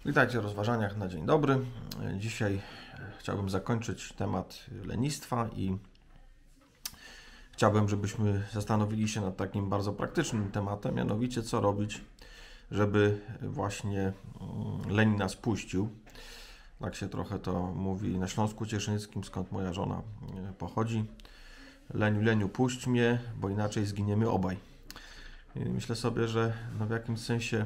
Witajcie w rozważaniach na dzień dobry. Dzisiaj chciałbym zakończyć temat lenistwa i chciałbym, żebyśmy zastanowili się nad takim bardzo praktycznym tematem, mianowicie co robić, żeby właśnie leń nas puścił. Tak się trochę to mówi na Śląsku Cieszyńskim, skąd moja żona pochodzi. Leniu, leniu, puść mnie, bo inaczej zginiemy obaj. I myślę sobie, że w jakimś sensie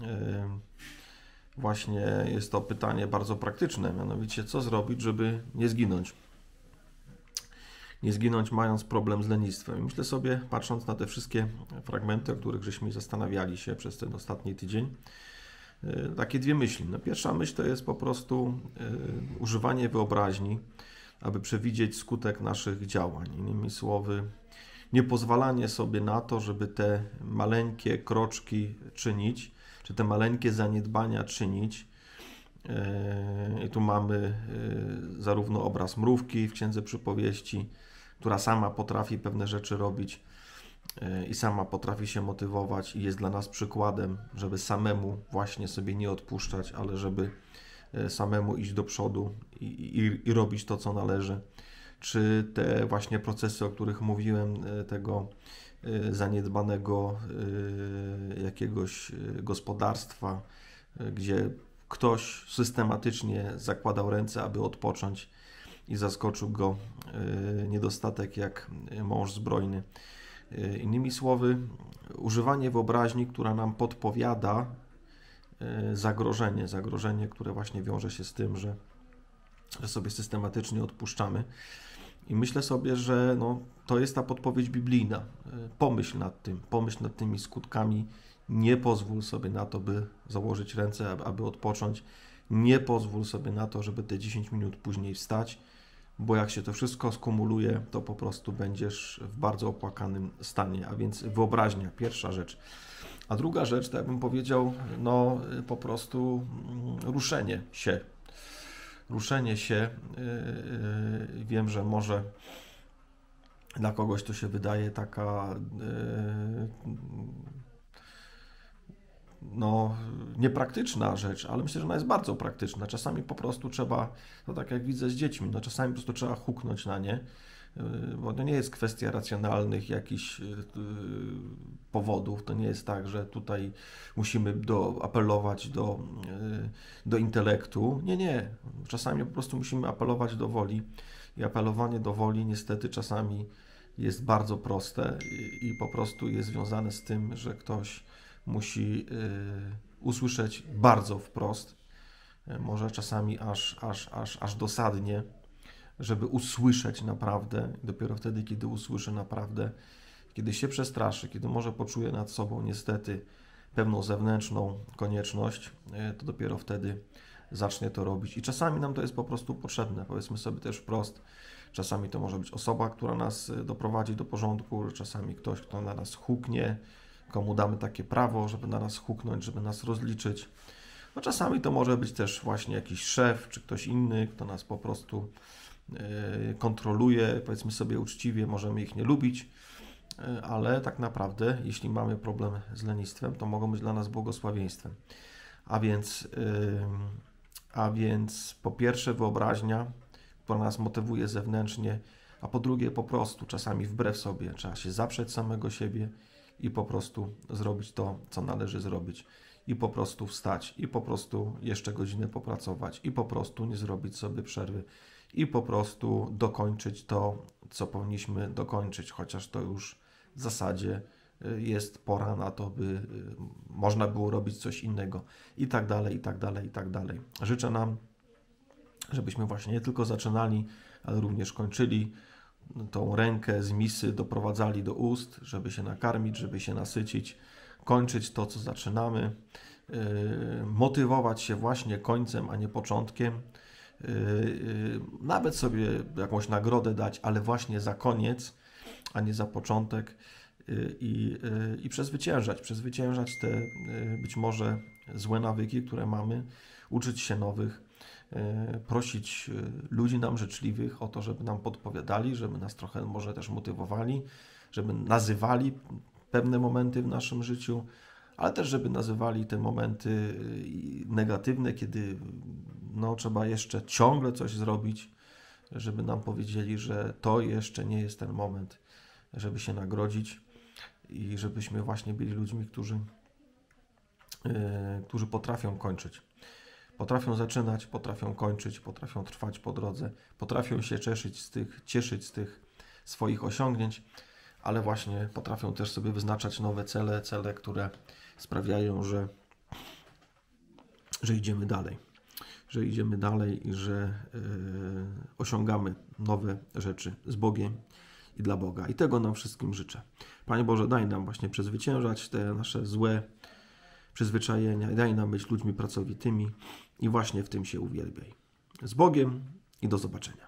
właśnie jest to pytanie bardzo praktyczne, mianowicie co zrobić, żeby nie zginąć. Nie zginąć mając problem z lenistwem. Myślę sobie, patrząc na te wszystkie fragmenty, o których żeśmy zastanawiali się przez ten ostatni tydzień, takie dwie myśli. No, pierwsza myśl to jest po prostu używanie wyobraźni, aby przewidzieć skutek naszych działań. Innymi słowy, nie pozwalanie sobie na to, żeby te maleńkie kroczki czynić, czy te maleńkie zaniedbania czynić. I tu mamy zarówno obraz mrówki w Księdze Przypowieści, która sama potrafi pewne rzeczy robić i sama potrafi się motywować i jest dla nas przykładem, żeby samemu właśnie sobie nie odpuszczać, ale żeby samemu iść do przodu i robić to, co należy. Czy te właśnie procesy, o których mówiłem, tego zaniedbanego jakiegoś gospodarstwa, gdzie ktoś systematycznie zakładał ręce, aby odpocząć i zaskoczył go niedostatek jak mąż zbrojny. Innymi słowy, używanie wyobraźni, która nam podpowiada zagrożenie, które właśnie wiąże się z tym, że sobie systematycznie odpuszczamy. I myślę sobie, że to jest ta podpowiedź biblijna. Pomyśl nad tym, pomyśl nad tymi skutkami. Nie pozwól sobie na to, by założyć ręce, aby odpocząć. Nie pozwól sobie na to, żeby te 10 minut później wstać, bo jak się to wszystko skumuluje, to po prostu będziesz w bardzo opłakanym stanie. A więc wyobraźnia, pierwsza rzecz. A druga rzecz, to ja bym powiedział, po prostu ruszenie się. Ruszenie się, wiem, że może dla kogoś to się wydaje taka niepraktyczna rzecz, ale myślę, że ona jest bardzo praktyczna. Czasami po prostu trzeba, to tak jak widzę z dziećmi, czasami po prostu trzeba huknąć na nie, bo to nie jest kwestia racjonalnych jakichś powodów, to nie jest tak, że tutaj musimy apelować do intelektu. Nie. Czasami po prostu musimy apelować do woli i apelowanie do woli niestety czasami jest bardzo proste i po prostu jest związane z tym, że ktoś musi usłyszeć bardzo wprost, może czasami aż dosadnie, żeby usłyszeć naprawdę. Dopiero wtedy, kiedy usłyszy naprawdę, kiedy się przestraszy, kiedy może poczuje nad sobą niestety pewną zewnętrzną konieczność, to dopiero wtedy zacznie to robić. I czasami nam to jest po prostu potrzebne, powiedzmy sobie też wprost. Czasami to może być osoba, która nas doprowadzi do porządku, czasami ktoś, kto na nas huknie, komu damy takie prawo, żeby na nas huknąć, żeby nas rozliczyć. Czasami to może być też właśnie jakiś szef, czy ktoś inny, kto nas po prostu kontroluje, powiedzmy sobie uczciwie, możemy ich nie lubić, ale tak naprawdę, jeśli mamy problem z lenistwem, to mogą być dla nas błogosławieństwem. A więc po pierwsze wyobraźnia, która nas motywuje zewnętrznie, a po drugie po prostu czasami wbrew sobie trzeba się zaprzeć samego siebie i po prostu zrobić to, co należy zrobić. I po prostu wstać, i po prostu jeszcze godzinę popracować, i po prostu nie zrobić sobie przerwy, i po prostu dokończyć to, co powinniśmy dokończyć, chociaż to już w zasadzie jest pora na to, by można było robić coś innego i tak dalej, i tak dalej, i tak dalej. Życzę nam, żebyśmy właśnie nie tylko zaczynali, ale również kończyli, tą rękę z misy doprowadzali do ust, żeby się nakarmić, żeby się nasycić, kończyć to, co zaczynamy, motywować się właśnie końcem, a nie początkiem, nawet sobie jakąś nagrodę dać, ale właśnie za koniec, a nie za początek i przezwyciężać te być może złe nawyki, które mamy, uczyć się nowych, prosić ludzi nam życzliwych o to, żeby nam podpowiadali, żeby nas trochę może też motywowali, żeby nazywali pewne momenty w naszym życiu, ale też żeby nazywali te momenty negatywne, kiedy trzeba jeszcze ciągle coś zrobić, żeby nam powiedzieli, że to jeszcze nie jest ten moment, żeby się nagrodzić i żebyśmy właśnie byli ludźmi, którzy potrafią kończyć. Potrafią zaczynać, potrafią kończyć, potrafią trwać po drodze, potrafią się cieszyć z tych swoich osiągnięć, ale właśnie potrafią też sobie wyznaczać nowe cele, które sprawiają, że idziemy dalej. Że idziemy dalej i że osiągamy nowe rzeczy z Bogiem i dla Boga. I tego nam wszystkim życzę. Panie Boże, daj nam właśnie przezwyciężać te nasze złe przyzwyczajenia, daj nam być ludźmi pracowitymi i właśnie w tym się uwielbiaj. Z Bogiem i do zobaczenia.